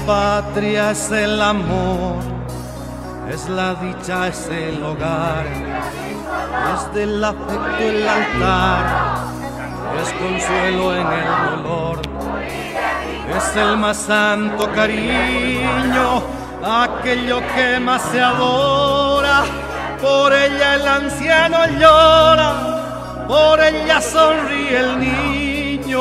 patria es el amor, es la dicha, es el hogar, es del afecto el altar, es consuelo en el dolor, es el más santo cariño, aquello que más se adora. Por ella el anciano llora, por ella sonríe el niño,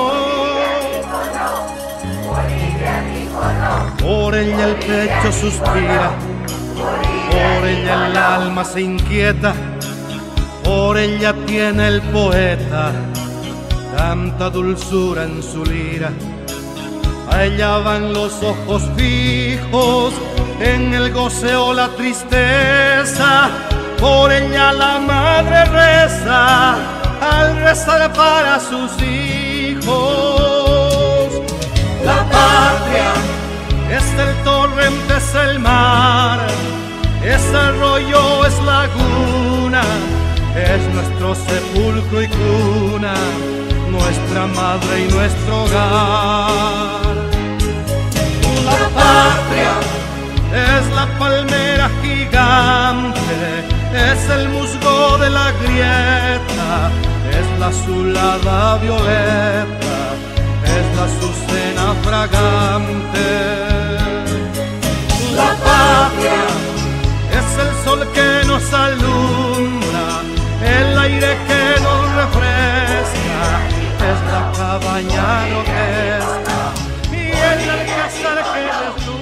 por ella el pecho suspira, por ella el alma se inquieta, por ella tiene el poeta tanta dulzura en su lira. A ella van los ojos fijos en el goce o la tristeza, por ella la madre reza al rezar para sus hijos. La patria es el torrente, es el mar, es arroyo, es laguna, es nuestro sepulcro y cuna, nuestra madre y nuestro hogar. La patria es la palmera gigante, es el musgo de la grieta, es la azulada violeta, es la azucena fragante. La patria es el sol que nos alumbra, el aire que nos refresca, es la cabaña nodesca y el alcázar que deslumbra.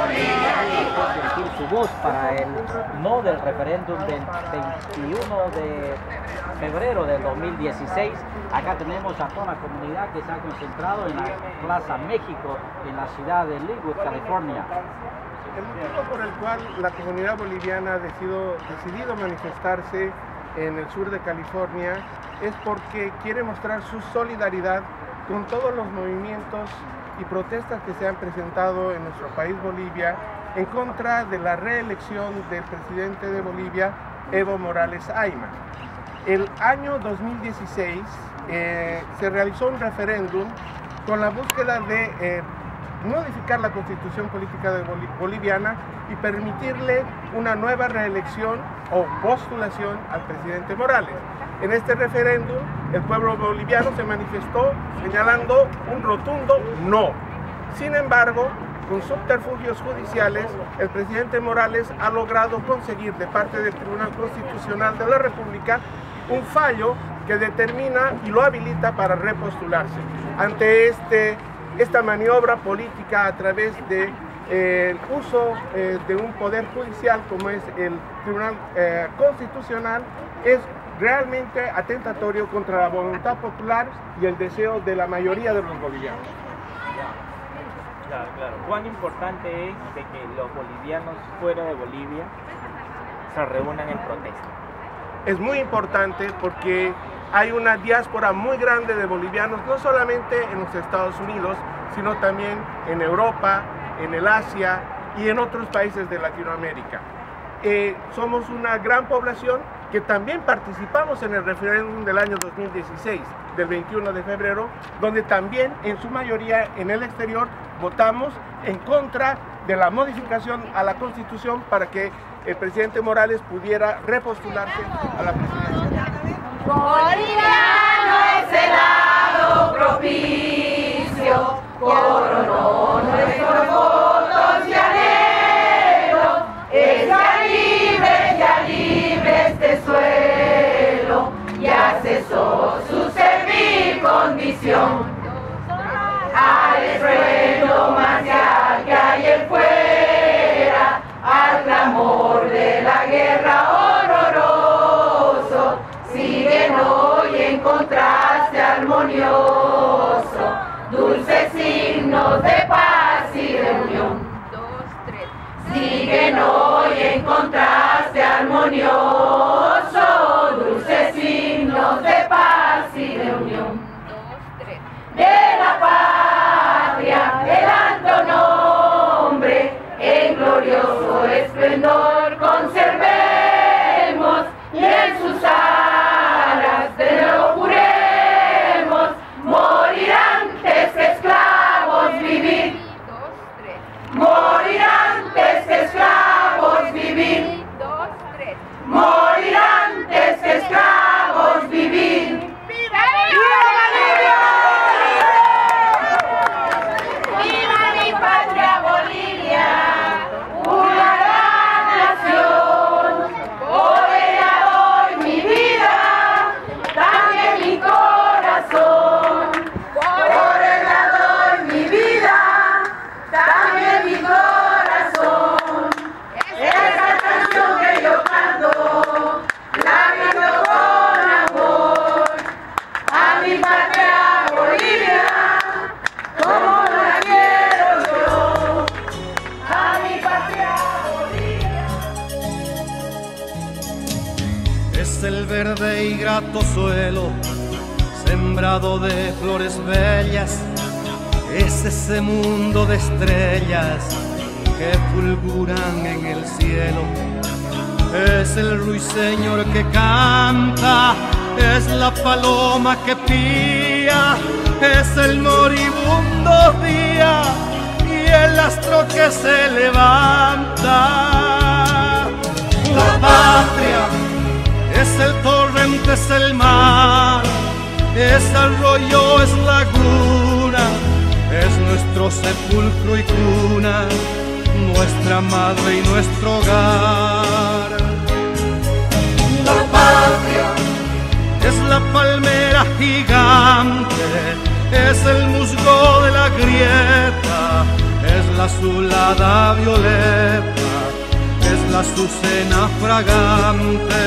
Su voz para el no del referéndum del 21 de febrero del 2016. Acá tenemos a toda la comunidad que se ha concentrado en la Plaza México en la ciudad de Linwood, California. El motivo por el cual la comunidad boliviana ha decidido manifestarse en el sur de California es porque quiere mostrar su solidaridad con todos los movimientos y protestas que se han presentado en nuestro país Bolivia en contra de la reelección del presidente de Bolivia, Evo Morales Ayma. El año 2016 se realizó un referéndum con la búsqueda de modificar la constitución política boliviana y permitirle una nueva reelección o postulación al presidente Morales. En este referéndum, el pueblo boliviano se manifestó señalando un rotundo no. Sin embargo, con subterfugios judiciales, el presidente Morales ha logrado conseguir de parte del Tribunal Constitucional de la República un fallo que determina y lo habilita para repostularse. Ante esta maniobra política a través de el uso de un poder judicial como es el Tribunal Constitucional, es realmente atentatorio contra la voluntad popular y el deseo de la mayoría de los bolivianos. Claro. ¿Cuán importante es de que los bolivianos fuera de Bolivia se reúnan en protesta? Es muy importante porque hay una diáspora muy grande de bolivianos, no solamente en los Estados Unidos, sino también en Europa, en el Asia y en otros países de Latinoamérica. Somos una gran población que también participamos en el referéndum del año 2016, del 21 de febrero, donde también en su mayoría en el exterior votamos en contra de la modificación a la Constitución para que el presidente Morales pudiera repostularse a la presidencia. Boliviano es el lado propicio, coronó nuestros votos y anhelos, es ya libre este suelo, ya cesó su servil condición. Al estruendo marcial que hay en fuera, al clamor de la guerra horroroso, siguen hoy en contraste armonioso, dulces signos de paz y de unión. Siguen hoy en contraste armonioso, dulces signos de paz y de unión. De la patria, el alto nombre, en glorioso esplendor conservemos, y en sus alas de nuevo juremos, morir antes que esclavos vivir. es el verde y grato suelo sembrado de flores bellas, es ese mundo de estrellas que fulguran en el cielo. Es el ruiseñor que canta, es la paloma que pía, es el moribundo día y el astro que se levanta. La patria es el torrente, es el mar, es arroyo, es laguna, es nuestro sepulcro y cuna, nuestra madre y nuestro hogar. La patria es la palmera gigante, es el musgo de la grieta, es la azulada violeta, es la azucena fragante.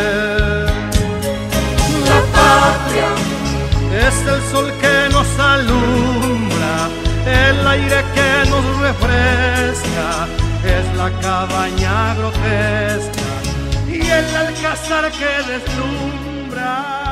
La patria es el sol que nos alumbra, el aire que nos refresca, es la cabaña grotesca y el alcázar que deslumbra.